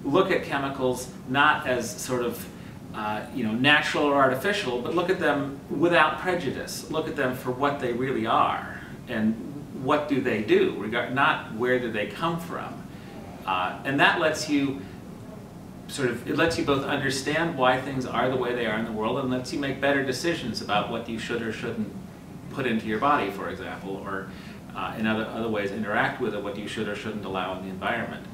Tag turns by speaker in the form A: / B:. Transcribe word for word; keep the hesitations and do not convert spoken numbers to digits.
A: look at chemicals not as sort of uh, you know, natural or artificial, but look at them without prejudice. Look at them for what they really are, and what do they do, regard, not where do they come from. Uh, and that lets you sort of, it lets you both understand why things are the way they are in the world, and lets you make better decisions about what you should or shouldn't put into your body, for example, or uh, in other, other ways interact with it, what you should or shouldn't allow in the environment.